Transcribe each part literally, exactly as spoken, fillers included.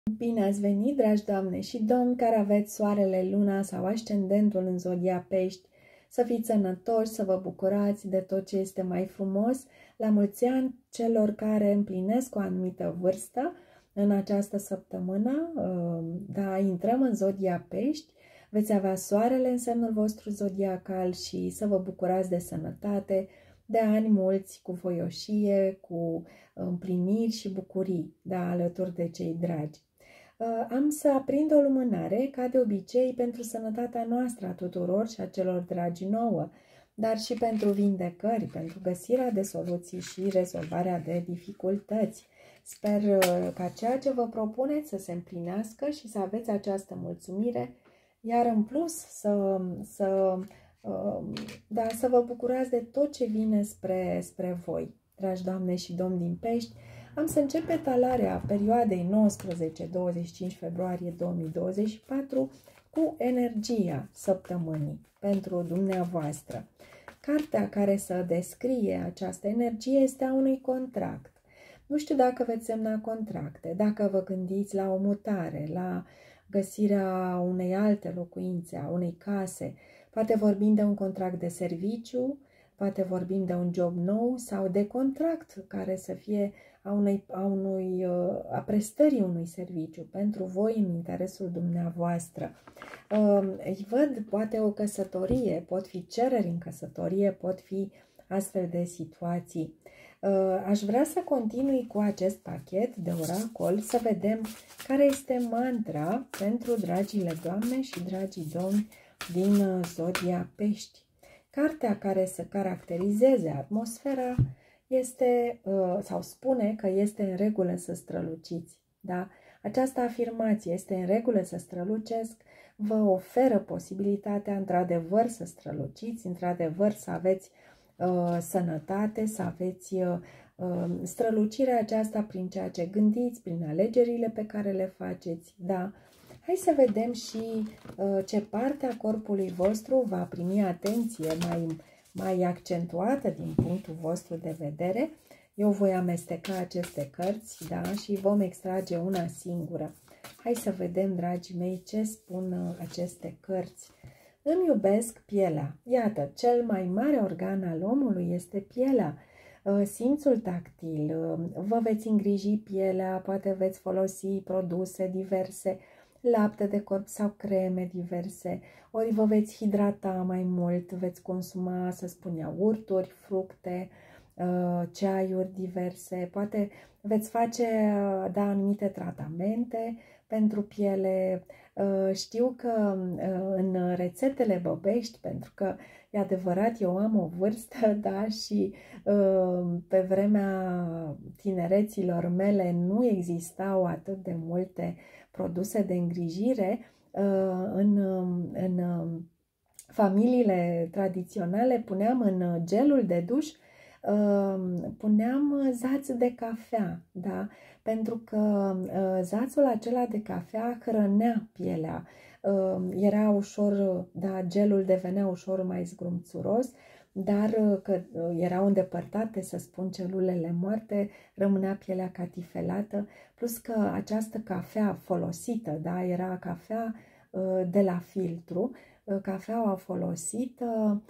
Bine ați venit, dragi doamne și domni care aveți soarele, luna sau ascendentul în zodia Pești. Să fiți sănătoși, să vă bucurați de tot ce este mai frumos. La mulți ani celor care împlinesc o anumită vârstă în această săptămână. Da, intrăm în zodia Pești. Veți avea soarele în semnul vostru zodiacal și să vă bucurați de sănătate, de ani mulți, cu voioșie, cu împliniri și bucurii, da, alături de cei dragi. Am să aprind o lumânare, ca de obicei, pentru sănătatea noastră a tuturor și a celor dragi nouă, dar și pentru vindecări, pentru găsirea de soluții și rezolvarea de dificultăți. Sper ca ceea ce vă propuneți să se împlinească și să aveți această mulțumire, iar în plus să, să, da, să vă bucurați de tot ce vine spre, spre voi, dragi doamne și domni din Pești. Am să încep etalarea perioadei nouăsprezece douăzeci și cinci februarie două mii douăzeci și patru cu energia săptămânii pentru dumneavoastră. Cartea care să descrie această energie este a unui contract. Nu știu dacă veți semna contracte, dacă vă gândiți la o mutare, la găsirea unei alte locuințe, a unei case. Poate vorbim de un contract de serviciu, poate vorbim de un job nou sau de contract care să fie a, unei, a, unui, a prestării unui serviciu pentru voi în interesul dumneavoastră. Îi văd poate o căsătorie, pot fi cereri în căsătorie, pot fi astfel de situații. Aș vrea să continui cu acest pachet de oracol, să vedem care este mantra pentru dragile doamne și dragii domni din zodia Pești. Cartea care să caracterizeze atmosfera este, sau spune că este în regulă să străluciți. Da? Această afirmație, este în regulă să strălucesc, vă oferă posibilitatea într-adevăr să străluciți, într-adevăr să aveți uh, sănătate, să aveți uh, strălucirea aceasta prin ceea ce gândiți, prin alegerile pe care le faceți. Da? Hai să vedem și uh, ce parte a corpului vostru va primi atenție mai, mai accentuată din punctul vostru de vedere. Eu voi amesteca aceste cărți, da, și vom extrage una singură. Hai să vedem, dragii mei, ce spun uh, aceste cărți. Îmi iubesc pielea. Iată, cel mai mare organ al omului este pielea. Uh, simțul tactil, uh, vă veți îngriji pielea, poate veți folosi produse diverse, lapte de corp sau creme diverse, ori vă veți hidrata mai mult, veți consuma, să spun, iaurturi, fructe, ceaiuri diverse, poate veți face, da, anumite tratamente pentru piele. Știu că în rețetele băbești, pentru că e adevărat, eu am o vârstă, da, și pe vremea tinereților mele nu existau atât de multe produse de îngrijire. În, în familiile tradiționale puneam în gelul de duș, puneam zați de cafea, da? Pentru că zațul acela de cafea hrănea pielea, era ușor, da, gelul devenea ușor mai zgrumțuros, dar că erau îndepărtate, să spun, celulele moarte, rămânea pielea catifelată, plus că această cafea folosită, da, era cafea de la filtru, cafeaua folosită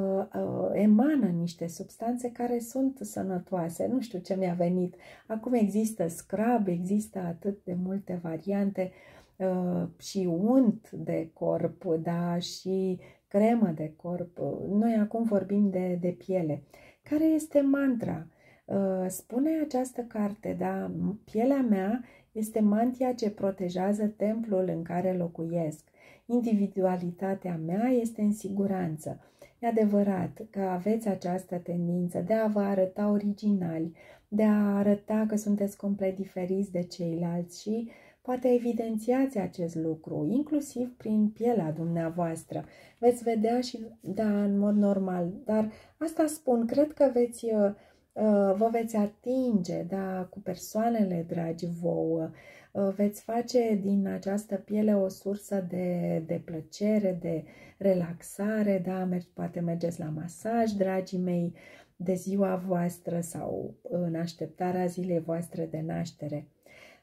emană niște substanțe care sunt sănătoase. Nu știu ce mi-a venit. Acum există scrub, există atât de multe variante, și unt de corp, da, și cremă de corp. Noi acum vorbim de, de piele. Care este mantra? Spune această carte, da, pielea mea este mantia ce protejează templul în care locuiesc. Individualitatea mea este în siguranță. E adevărat că aveți această tendință de a vă arăta originali, de a arăta că sunteți complet diferiți de ceilalți și poate evidențiați acest lucru, inclusiv prin pielea dumneavoastră. Veți vedea și, da, în mod normal, dar asta spun, cred că veți, vă veți atinge, da, cu persoanele dragi vouă, veți face din această piele o sursă de, de plăcere, de relaxare, da, poate mergeți la masaj, dragii mei, de ziua voastră sau în așteptarea zilei voastre de naștere.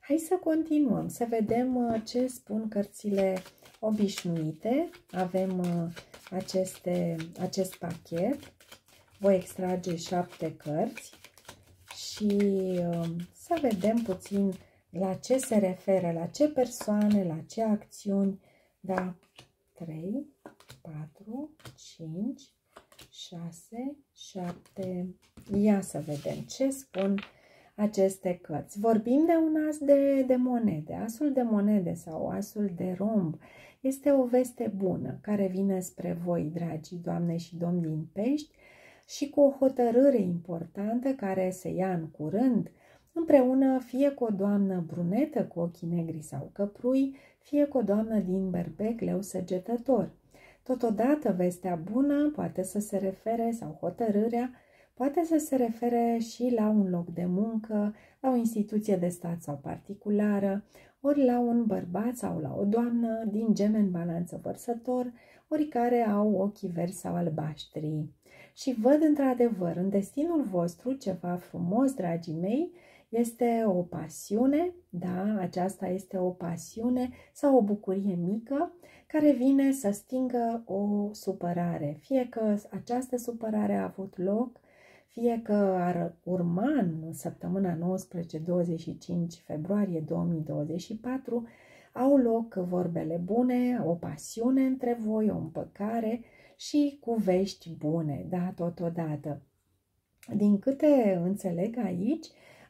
Hai să continuăm, să vedem ce spun cărțile obișnuite. Avem aceste, acest pachet. Voi extrage șapte cărți și să vedem puțin la ce se referă, la ce persoane, la ce acțiuni. Da, trei, patru, cinci, șase, șapte. Ia să vedem ce spun aceste cărți. Vorbim de un as de, de monede. Asul de monede sau asul de romb este o veste bună care vine spre voi, dragii doamne și domni din Pești, și cu o hotărâre importantă care se ia în curând, împreună fie cu o doamnă brunetă cu ochii negri sau căprui, fie cu o doamnă din berbec leu săgetător. Totodată, vestea bună poate să se refere, sau hotărârea, poate să se refere și la un loc de muncă, la o instituție de stat sau particulară, ori la un bărbat sau la o doamnă din Gemen, Balanță, Vărsător, ori care au ochii verzi sau albaștri. Și văd într-adevăr în destinul vostru ceva frumos, dragii mei, este o pasiune, da, aceasta este o pasiune sau o bucurie mică care vine să stingă o supărare. Fie că această supărare a avut loc, fie că ar urma în săptămâna nouăsprezece douăzeci și cinci februarie două mii douăzeci și patru, au loc vorbele bune, o pasiune între voi, o împăcare și cu vești bune, da, totodată. Din câte înțeleg aici,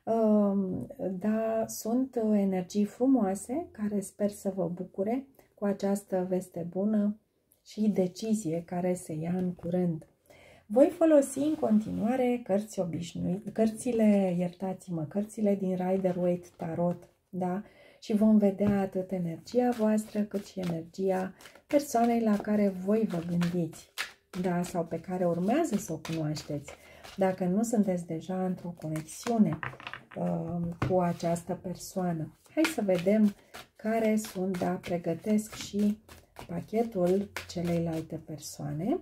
da, sunt energii frumoase care sper să vă bucure cu această veste bună și decizie care se ia în curând. Voi folosi în continuare cărți obișnuite, cărțile, iertați-mă, cărțile din Rider-Waite Tarot, da? Și vom vedea atât energia voastră cât și energia persoanei la care voi vă gândiți, da? Sau pe care urmează să o cunoașteți, dacă nu sunteți deja într-o conexiune uh, cu această persoană. Hai să vedem care sunt, da, pregătesc și pachetul celeilalte persoane.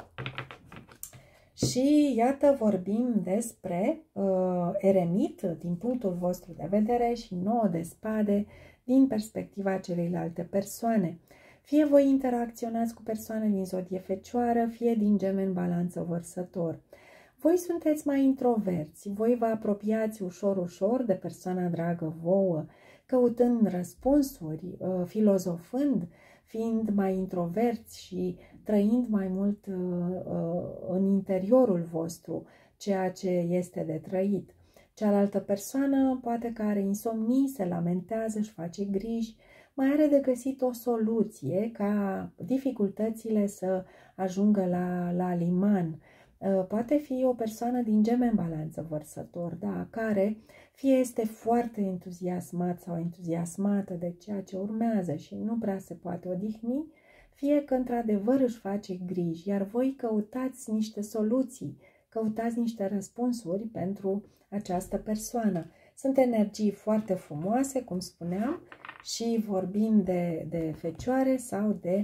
Și iată, vorbim despre uh, eremit din punctul vostru de vedere și nouă de spade din perspectiva celeilalte persoane. Fie voi interacționați cu persoane din zodie Fecioară, fie din Gemen, Balanță, Vărsător. Voi sunteți mai introverți, voi vă apropiați ușor, ușor de persoana dragă vouă, căutând răspunsuri, uh, filozofând, fiind mai introverți și trăind mai mult uh, în interiorul vostru ceea ce este de trăit. Cealaltă persoană poate că are insomnii, se lamentează, își face griji, mai are de găsit o soluție ca dificultățile să ajungă la, la liman. Uh, poate fi o persoană din Gemen, Balanță, Vărsător, da, care fie este foarte entuziasmat sau entuziasmată de ceea ce urmează și nu prea se poate odihni, fie că într-adevăr își face griji, iar voi căutați niște soluții, căutați niște răspunsuri pentru această persoană. Sunt energii foarte frumoase, cum spuneam, și vorbim de, de Fecioare sau de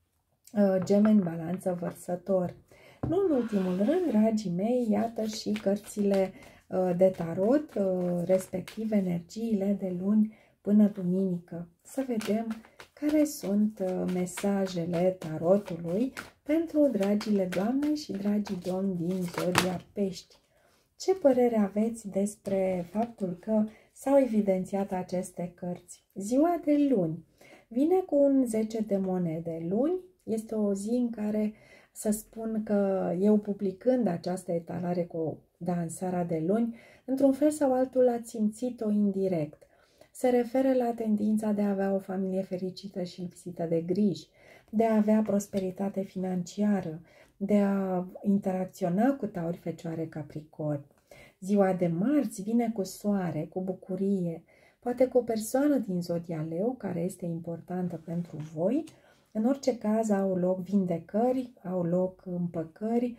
uh, Gemen, Balanță, Vărsător. Nu în ultimul rând, dragii mei, iată și cărțile uh, de tarot, uh, respectiv energiile de luni până duminică. Să vedem care sunt mesajele tarotului pentru dragile doamne și dragii domni din zodia Pești. Ce părere aveți despre faptul că s-au evidențiat aceste cărți? Ziua de luni vine cu un zece de monede. Luni este o zi în care să spun că eu, publicând această etalare cu da, în seara de luni, într-un fel sau altul ați simțit-o indirect. Se referă la tendința de a avea o familie fericită și lipsită de griji, de a avea prosperitate financiară, de a interacționa cu Tauri, Fecioare, Capricorn. Ziua de marți vine cu soare, cu bucurie, poate cu o persoană din zodia Leu care este importantă pentru voi. În orice caz au loc vindecări, au loc împăcări,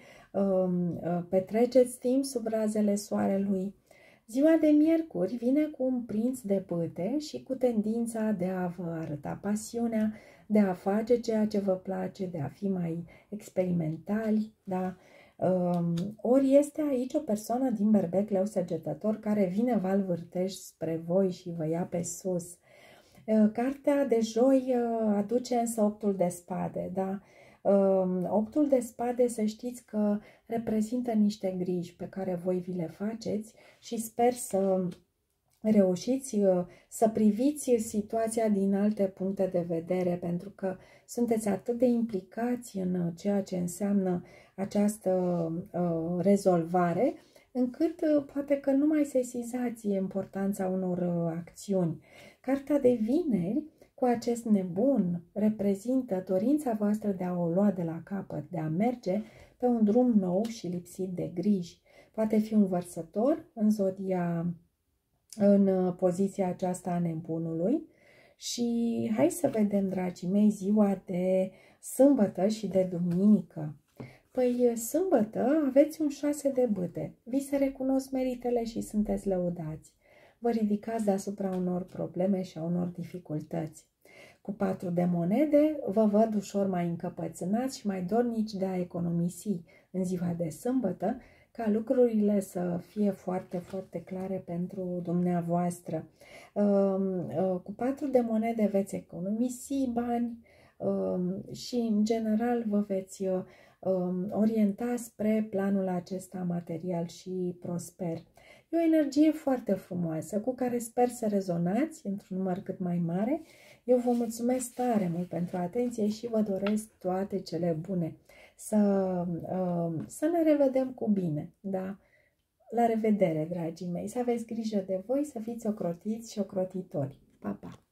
petreceți timp sub razele soarelui. Ziua de miercuri vine cu un prinț de bâte și cu tendința de a vă arăta pasiunea, de a face ceea ce vă place, de a fi mai experimentali, da? Ori este aici o persoană din berbec leu săgetător care vine val vârtej spre voi și vă ia pe sus. Cartea de joi aduce însă optul de spade, da? Optul de spade, să știți că reprezintă niște griji pe care voi vi le faceți și sper să reușiți să priviți situația din alte puncte de vedere, pentru că sunteți atât de implicați în ceea ce înseamnă această uh, rezolvare, încât uh, poate că nu mai sesizați importanța unor uh, acțiuni. Cartea de vineri, cu acest nebun, reprezintă dorința voastră de a o lua de la capăt, de a merge pe un drum nou și lipsit de griji. Poate fi un vărsător în zodia, în poziția aceasta a nebunului. Și hai să vedem, dragii mei, ziua de sâmbătă și de duminică. Păi, sâmbătă aveți un șase de bâte. Vi se recunosc meritele și sunteți lăudați. Vă ridicați deasupra unor probleme și a unor dificultăți. Cu patru de monede vă văd ușor mai încăpățânați și mai dornici de a economisi în ziua de sâmbătă, ca lucrurile să fie foarte, foarte clare pentru dumneavoastră. Cu patru de monede veți economisi bani și, în general, vă veți orienta spre planul acesta material și prosper. E o energie foarte frumoasă cu care sper să rezonați într-un număr cât mai mare. Eu vă mulțumesc tare mult pentru atenție și vă doresc toate cele bune. Să, să ne revedem cu bine, da? La revedere, dragii mei! Să aveți grijă de voi, să fiți ocrotiți și ocrotitori. Pa, pa!